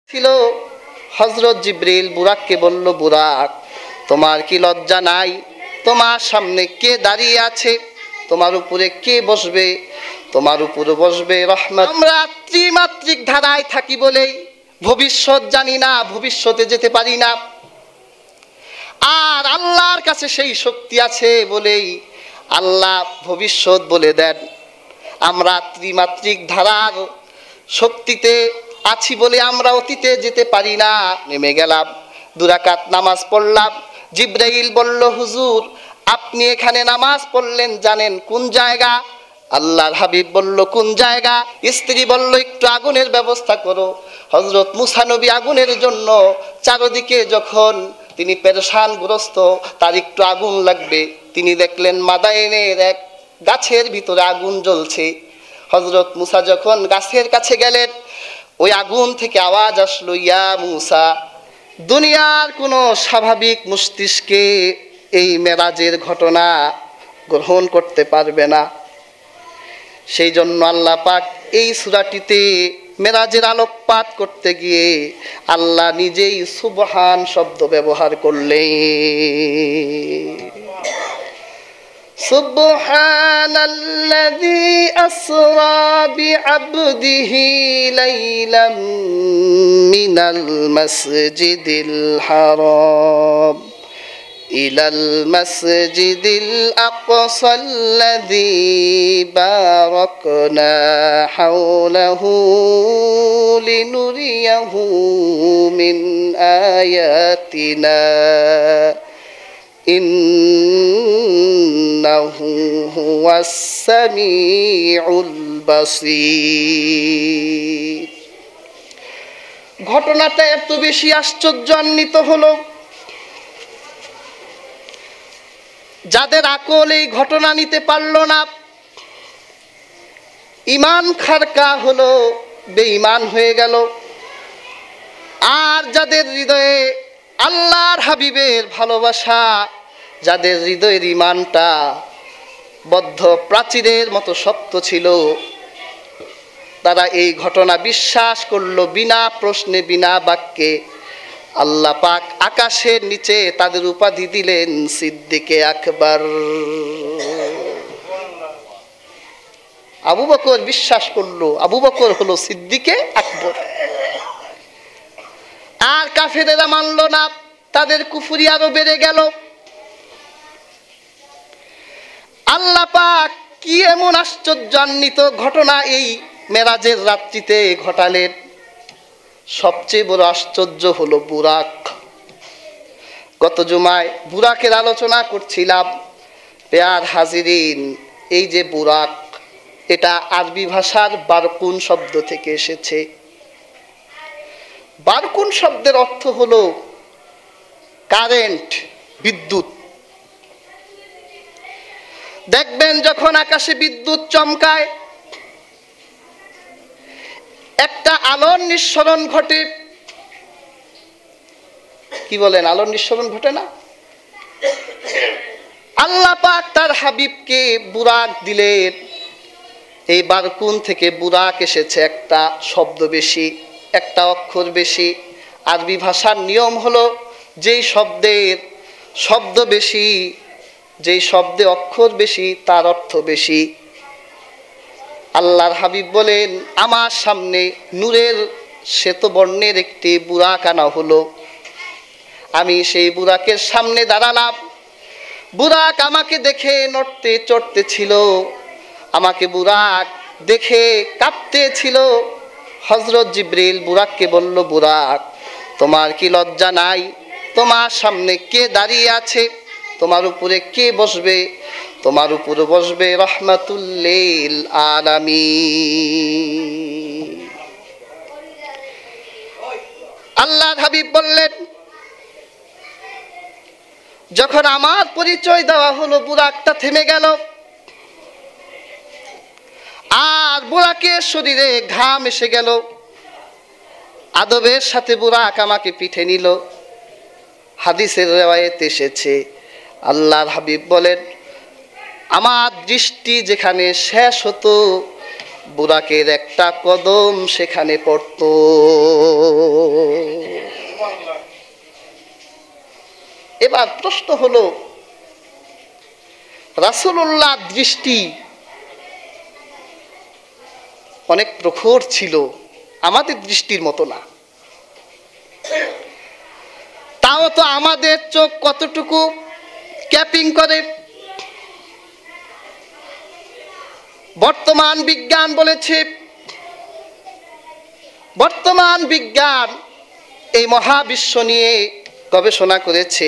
ছিল হযরত জিবরিল বুরাককে বলল, বুরাক তোমার কি লজ্জা নাই? তোমার সামনে কে দাঁড়িয়ে আছে? তোমার উপরে কে বসবে? তোমার উপরে বসবে রহমত। আমরা ত্রিমাত্রিক ধারায় থাকি বলেই ভবিষ্যৎ জানি না, ভবিষ্যতে যেতে পারি না। আর আল্লাহর কাছে সেই শক্তি আছে বলেই আল্লাহ ভবিষ্যৎ বলে দেন। আমরা ত্রিমাত্রিক ধারার শক্তিতে আছি বলে আমরা অতীতে যেতে পারি না। নেমে গেলাম, 2 রাকাত নামাজ পড়লাম। জিবরাইল বলল, হুজুর আপনি এখানে নামাজ পড়লেন, জানেন কোন জায়গা? আল্লাহর হাবিব বলল, কোন জায়গা? স্ত্রী বলল, একটু আগুনের ব্যবস্থা করো। হযরত মুসা নবী আগুনের জন্য চারদিকে যখন তিনি পেরেশানগ্রস্ত, তার একটু আগুন লাগবে, তিনি দেখলেন মাদায়েনের এক গাছের ভিতরে আগুন জ্বলছে। হযরত মুসা যখন গাছের কাছে গেলেন, ওই আগুন থেকে আওয়াজ আসলো, ইয়া মুসা। দুনিয়ার কোনো স্বাভাবিক মস্তিষ্কে এই মেরাজের ঘটনা গ্রহণ করতে পারবে না। সেই জন্য আল্লাহ পাক এই সূরাটিতে মেরাজের আলোকপাত করতে গিয়ে আল্লাহ নিজেই সুবহান শব্দ ব্যবহার করলেন। সুবহানাল্লাযী আসরা বিআবদিহি লাইলাম মিনাল মাসজিদিল হারাম ইলাল মাসজিদিল আকসাল্লাযী বারাকনা হাওলাহু লিনুরিয়াহু মিন আয়াতিনা ইন্নাহু হুয়াস সামিউল বাসীর। ঘটনাটা এত বেশি আশ্চর্যান্বিত হলো, যাদের আকল এই ঘটনা নিতে পারল না, ঈমান খারকা হলো, বেঈমান হয়ে গেল। আর যাদের হৃদয়ে আল্লাহর হাবিবের ভালোবাসা, যাদের হৃদয়ের ঈমানটা বদ্ধ প্রাচীরের মতো শক্ত ছিল, তারা এই ঘটনা বিশ্বাস করলো বিনা প্রশ্নে, বিনা বাক্যে। আল্লাহ পাক আকাশের নিচে তাদের উপাধি দিলেন সিদ্দিকে আকবর। আবু বকর বিশ্বাস করলো আবু বকর হলো সিদ্দিকে আকবর। আর কাফেরেরা মানলো না, তাদের কুফরি আরো বেড়ে গেল। আল্লাহ পাক কি এমন আশ্চর্যান্বিত ঘটনা এই মেরাজের রাত্রিতে ঘটালেন। সবচেয়ে বড় আশ্চর্য হলো বুরাক। গত জুমায় বুরাকের আলোচনা করছিলাম। পেয়ার হাজিরিন, এই যে বুরাক, এটা আরবি ভাষার বারকুন শব্দ থেকে এসেছে। বারকুন শব্দের অর্থ হলো কারেন্ট, বিদ্যুৎ। দেখবেন যখন আকাশে বিদ্যুৎ চমকায়, একটা আলোর নিঃসরণ ঘটে। কি বলেন, আলোর নিঃসরণ ঘটে না? আল্লাহ পাক তার হাবিবকে বুরাক দিলেন। এই বারকুন থেকে বুরাক এসেছে, একটা শব্দ বেশি, একটা অক্ষর বেশি। আরবি ভাষার নিয়ম হলো যেই শব্দের শব্দ বেশি, যেই শব্দে অক্ষর বেশি, তার অর্থ বেশি। আল্লাহর হাবিব বলেন, আমার সামনে নূরের শ্বেতবর্ণের একটি বুরাক আনা হলো। আমি সেই বুরাকের সামনে দাঁড়ালাম। বুরাক আমাকে দেখে নড়তে চড়তে ছিল, আমাকে বুরাক দেখে কাঁপতে ছিল। হযরত জিবরিল বুরাককে বলল, বুরাক তোমার কি লজ্জা নাই? তোমার সামনে কে দাঁড়িয়ে আছে? তোমার উপরে কে বসবে? তোমার উপরে বসবে রাহমাতুল লিল আলামিন। আল্লাহর হাবিব বললেন, যখন আমার পরিচয় দেওয়া হলো, বুরাকটা থেমে গেল। আর বুরাকের শরীরে ঘাম এসে গেল। আদবের সাথে বুরাক আমাকে পিঠে নিল। হাদিসের রিওয়ায়েতে এসেছে, আল্লাহর হাবিব বলেন, আমার দৃষ্টি যেখানে শেষ হতো, বুরাকের একটা কদম সেখানে পড়তো। এবার প্রশ্ন হলো, রাসূলুল্লাহ দৃষ্টি অনেক প্রখর ছিল, আমাদের দৃষ্টির মতো না। তাও তো আমাদের চোখ কতটুকু ক্যাপিং করে। বর্তমান বিজ্ঞান বলেছে, বর্তমান বিজ্ঞান এই মহাবিশ্ব নিয়ে গবেষণা করেছে।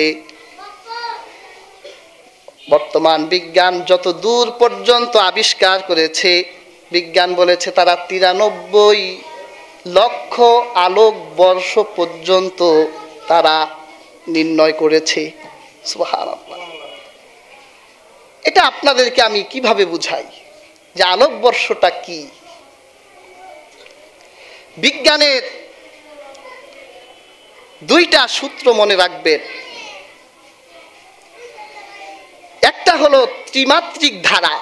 বর্তমান বিজ্ঞান যত দূর পর্যন্ত আবিষ্কার করেছে, বিজ্ঞান বলেছে তারা 93 লক্ষ আলোক বর্ষ পর্যন্ত তারা নির্ণয় করেছে। সুবহানাল্লাহ। এটা আপনাদেরকে আমি কিভাবে বুঝাই যে আলোকবর্ষটা কি? বিজ্ঞানের দুইটা সূত্র মনে রাখবেন। একটা হলো ত্রিমাত্রিক ধারা।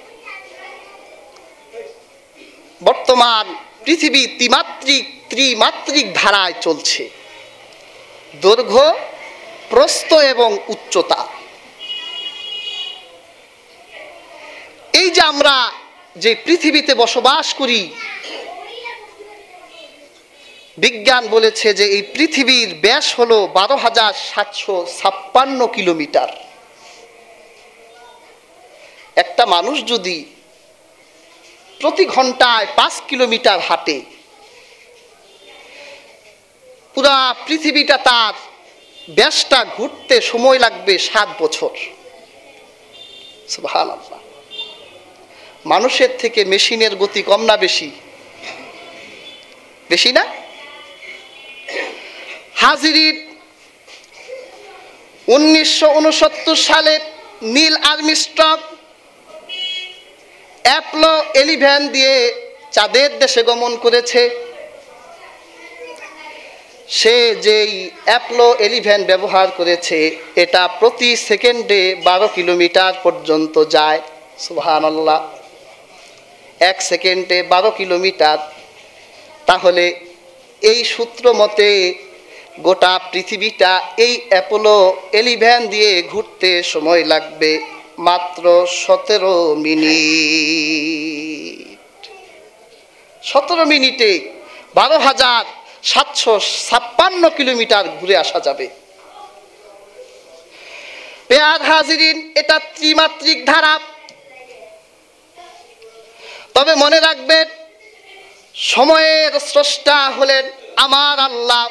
বর্তমান পৃথিবী ত্রিমাত্রিক ধারায় চলছে, দৈর্ঘ্য, প্রস্থ এবং উচ্চতা। এই যে আমরা যে পৃথিবীতে বসবাস করি, বিজ্ঞান বলেছে যে এই পৃথিবীর ব্যাস হলো 12,756 কিলোমিটার। একটা মানুষ যদি প্রতি ঘন্টায় 5 কিলোমিটার হাঁটে, পুরা পৃথিবীটা তার ব্যাসটা ঘুরতে সময় লাগবে 7 বছর। সুবহানাল্লাহ। মানুষের থেকে মেশিনের গতি কম না বেশি? বেশি না? হাজিরিন, 1969 সালে নীল আর্মস্ট্রং অ্যাপোলো 11 দিয়ে চাঁদের দেশে গমন করেছে। সে যেই অ্যাপোলো 11 ব্যবহার করেছে, এটা প্রতি সেকেন্ডে 12 কিলোমিটার পর্যন্ত যায়। সুবহানাল্লাহ। 1 সেকেন্ডে 12 কিলোমিটার। তাহলে এই সূত্র মতে গোটা পৃথিবীটা এই অ্যাপোলো 11 দিয়ে ঘুরতে সময় লাগবে মাত্র 17 মিনিট। 17 মিনিটে 12,756 কিলোমিটার ঘুরে আসা যাবে। পেয়ার হাজিরিন, এটা ত্রিমাত্রিক ধারা। তবে মনে রাখবেন, সময়ের স্রষ্টা হলেন আমার আল্লাহ।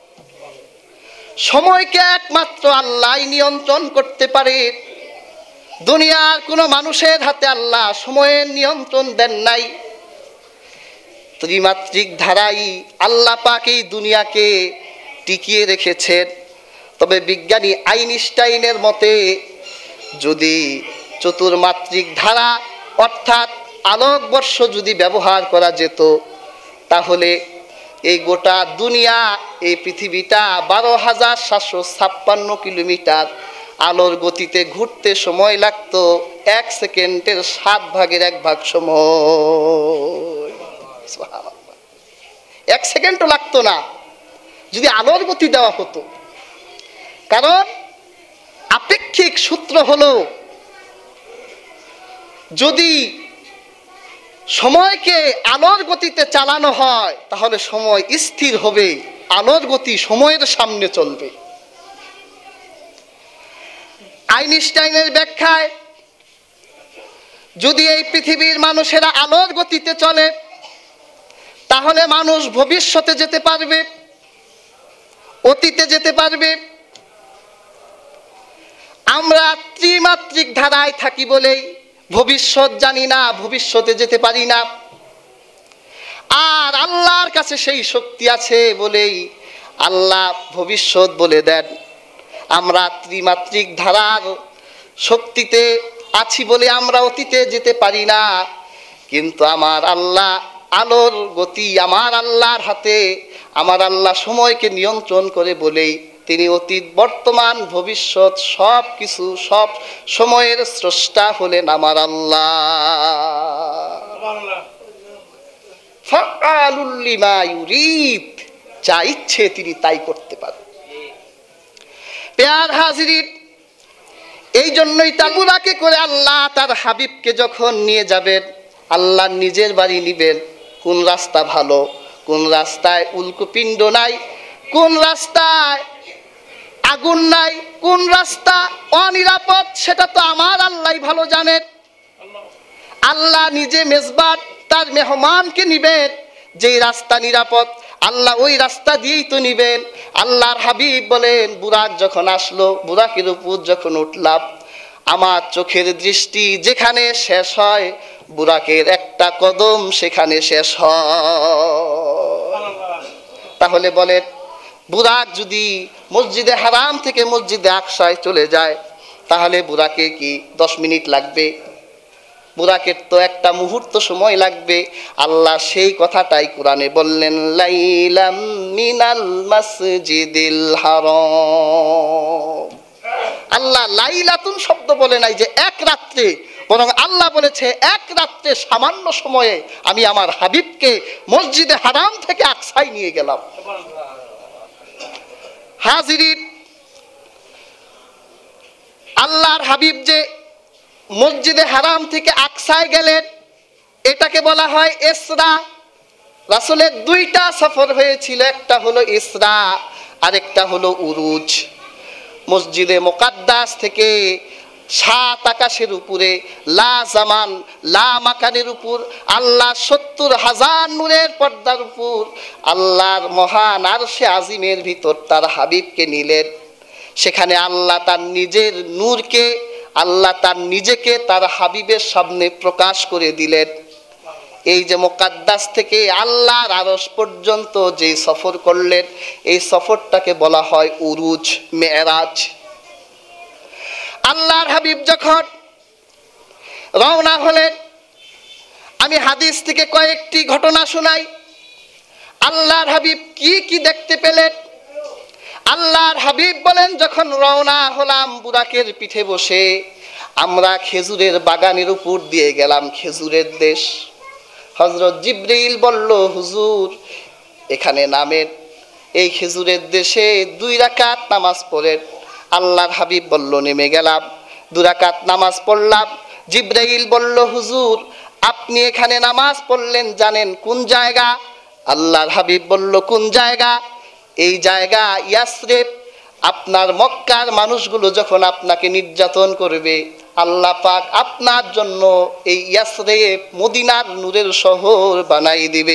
সময়কে একমাত্র আল্লাহই নিয়ন্ত্রণ করতে পারে। দুনিয়ার কোনো মানুষের হাতে আল্লাহ সময়ের নিয়ন্ত্রণ দেন নাই। ত্রিমাত্রিক ধারাই আল্লাহ পাক এই দুনিয়াকে টিকিয়ে রেখেছেন। তবে বিজ্ঞানী আইনস্টাইনের মতে যদি চতুর্মাত্রিক ধারা অর্থাৎ আলোকবর্ষ যদি ব্যবহার করা যেত, তাহলে এই গোটা দুনিয়া, এই পৃথিবীটা 12,756 কিলোমিটার আলোর গতিতে ঘুরতে সময় লাগতো 1 সেকেন্ডের 7 ভাগের 1 ভাগ সময়। 1 সেকেন্ডও লাগতো না যদি আলোর গতি দেওয়া হতো। কারণ আপেক্ষিক সূত্র হলো, যদি সময়কে আলোর গতিতে চালানো হয় তাহলে সময় স্থির হবে, আলোর গতি সময়ের সামনে চলবে। আইনস্টাইনের ব্যাখ্যায় যদি এই পৃথিবীর মানুষেরা আলোর গতিতে চলে, তাহলে মানুষ ভবিষ্যতে যেতে পারবে, অতীতে যেতে পারবে। আমরা ত্রিমাত্রিক ধারায় থাকি বলেই ভবিষ্যৎ জানি না, ভবিষ্যতে যেতে পারি না। আর আল্লাহর কাছে সেই শক্তি আছে বলেই আল্লাহ ভবিষ্যৎ বলে দেন। আমরা ত্রিমাত্রিক ধারার শক্তিতে আছি বলে আমরা অতীতে যেতে পারি না। কিন্তু আমার আল্লাহ, আলোর গতি আমার আল্লাহর হাতে। আমার আল্লাহ সময়কে নিয়ন্ত্রণ করে বলেই তিনি অতীত, বর্তমান, ভবিষ্যৎ সব কিছু, সব সময়ের স্রষ্টা হলেন আমার আল্লাহ। ফাআলুল লিমা ইউরিদ, যা ইচ্ছে তিনি তাই করতে পারেন। প্যার হাজিরিন, এই জন্যই বুরাকে করে আল্লাহ তার হাবিবকে যখন নিয়ে যাবেন, আল্লাহ নিজের বাড়ি নিবেন, কোন রাস্তা ভালো, কোন রাস্তায় উল্কুপিণ্ড নাই, কোন রাস্তায় আগুন নাই, কোন রাস্তা অনিরাপদ, সেটা তো আমার আল্লাহ ভালো জানেন। আল্লাহ নিজে মেজবান তার মেহমানকে নিবেন, যেই রাস্তা নিরাপদ আল্লাহ ওই রাস্তা দিয়েই তো নিবেন। আল্লাহর হাবিব বলেন, বুরাক যখন আসলো, বুরাকের উপর যখন উঠলাম, আমার চোখের দৃষ্টি যেখানে শেষ হয়, বুরাকের একটা কদম সেখানে শেষ হয়। তাহলে বলেন, বুরাক যদি মসজিদে হারাম থেকে মসজিদে আকসায় চলে যায়, তাহলে বুরাকে কি 10 মিনিট লাগবে? বুরাকের তো একটা মুহূর্ত সময় লাগবে। আল্লাহ সেই কথাটাই কোরআনে বললেন, লাইলাম মিনাল মাসজিদিল হারাম। আল্লাহ লাইলাতুন শব্দ বলে নাই যে এক রাত্রে, বরং আল্লাহ বলেছে এক রাত্রে সামান্য সময়ে আমি আমার হাবিবকে মসজিদে হারাম থেকে আকসায় নিয়ে গেলাম। হাজিরিন, আল্লাহর হাবিব যে মসজিদে হারাম থেকে আকসায় গেলেন, এটাকে বলা হয় ইসরা। রাসূলের 2টা সফর হয়েছিল, একটা হলো ইসরা, আরেকটা হলো উরুজ। মসজিদে মুকাদ্দাস থেকে 7 আকাশের উপরে লা জামান লা মাকানের উপর আল্লাহ 70,000 নূরের পর্দার উপর আল্লাহর মহান আরশে আজিমের ভিতর তার হাবিবকে নিলেন। সেখানে আল্লাহ তার নিজের নূরকে, আল্লাহ তার নিজেকে তার হাবিবের সামনে প্রকাশ করে দিলেন। এই যে মুকাদ্দাস থেকে আল্লাহর আরশ পর্যন্ত যে সফর করলেন, এই সফরটাকে বলা হয় উরুজ, মেরাজ। আল্লাহর হাবিব যখন রওনা হলেন, আমি হাদিস থেকে কয়েকটি ঘটনা শোনাই। আল্লাহর হাবিব কি কি দেখতে পেলেন? আল্লাহর হাবিব বলেন, যখন রওনা হলাম বুরাকের পিঠে বসে, আমরা খেজুরের বাগানের উপর দিয়ে গেলাম, খেজুরের দেশ। হযরত জিবরিল বলল, হুজুর এখানে নামেন, এই খেজুরের দেশে 2 রাকাত নামাজ পড়েন। আল্লাহর হাবিব বলল, নেমে গেলাম, 2 রাকাত নামাজ পড়লাম। জিবরাইল বলল, হুজুর আপনি এখানে নামাজ পড়লেন, জানেন কোন জায়গা? আল্লাহর হাবিব বলল, কোন জায়গা? এই জায়গা ইয়াসরিব। আপনার মক্কার মানুষগুলো যখন আপনাকে নির্যাতন করবে, আল্লাহ পাক আপনার জন্য এই ইয়াসরিব মদিনার নূরের শহর বানাই দিবে।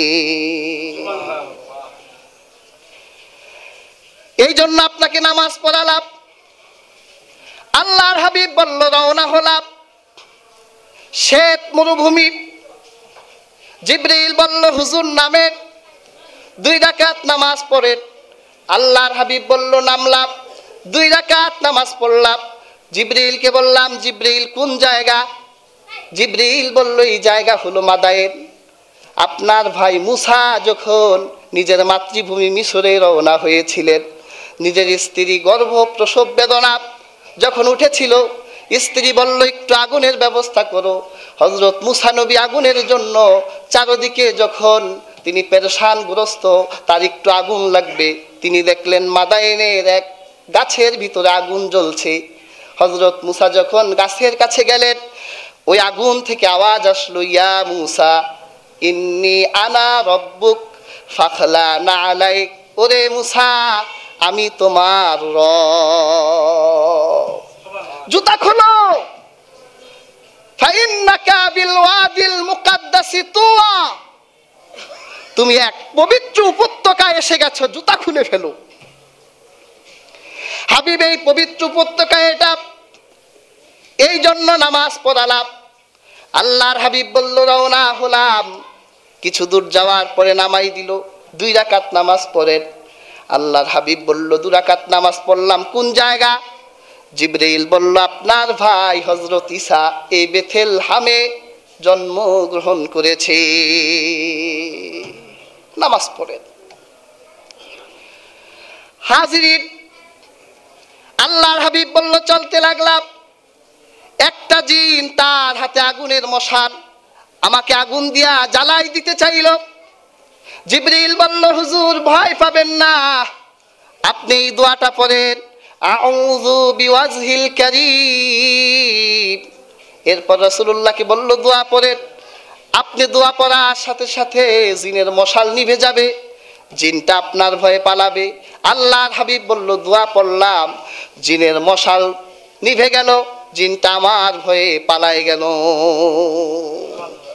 এই জন্য আপনাকে নামাজ পড়ালাম। আল্লাহর হাবিব বলল, রওনা হলাম, শ্বেত মরুভূমি। জিবরিল বলল, হুজুর নামেন, 2 রাকাত নামাজ পড়েন। আল্লাহর হাবিব বলল, নামলাম, 2 রাকাত নামাজ পড়লাম। জিবরিলকে বললাম, জিবরিল কোন জায়গা? জিবরিল বলল, এই জায়গা হলো মাদায়েন। আপনার ভাই মুসা যখন নিজের মাতৃভূমি মিশরে রওনা হয়েছিলেন, নিজের স্ত্রী গর্ভ প্রসব বেদনা যখন উঠেছিল, স্ত্রী বলল, একটু আগুনের ব্যবস্থা করো। হযরত মুসা নবী আগুনের জন্য চারদিকে যখন তিনি পেরেশানগ্রস্ত, তার একটু আগুন লাগবে, তিনি দেখলেন মাদায়েনের এক গাছের ভিতরে আগুন জ্বলছে। হযরত মুসা যখন গাছের কাছে গেলেন, ওই আগুন থেকে আওয়াজ আসলো, ইয়া মুসা ইন্নী আনা রব্বুক ফাখলানা আলাইক। ওরে মুসা, আমি তোমার রব, জুতা খোলো। ফাইন্নাকা বিল ওয়াদিল মুকাদ্দাসি তুয়া, তুমি এক পবিত্র উপত্যকায় এসে গেছো, জুতা খুলে ফেলো। হাবিব এই পবিত্র উপত্যকায়, এটা এই জন্য নামাজ পড়ালাম। আল্লাহর হাবিব বলল, রওনা হলাম। কিছু দূর যাওয়ার পরে নামাই দিল, 2 রাকাত নামাজ পড়েন। আল্লাহর হাবিব বলল, 2 রাকাত নামাজ পড়লাম, কোন জায়গা? জিবরাইল বলল, আপনার ভাই হযরত ঈসা এই বেথেলহামে জন্মগ্রহণ করেছে, নামাজ পড়েন। হাজিরিন, আল্লাহর হাবিব বলল, চলতে লাগলাম। একটা জিন তার হাতে আগুনের মশাল, আমাকে আগুন দিয়া জ্বালাই দিতে চাইল। জিবরিল বলল, হুজুর ভয় পাবেন না, আপনি এই দোয়াটা পড়েন, আউযু বিওয়াজহিল কারীম। এরপর রাসূলুল্লাহকে বলল দোয়া পড়েন। আপনি দোয়া পড়ার সাথে সাথে জিনের মশাল নিভে যাবে, জিনটা আপনার ভয়ে পালাবে। আল্লাহর হাবিব বলল দোয়া পড়লাম, জিনের মশাল নিভে গেল, জিনটা আমার ভয়ে পালায় গেল।